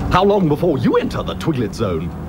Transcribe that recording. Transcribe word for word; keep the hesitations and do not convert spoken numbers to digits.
How long before you enter the twiglet zone?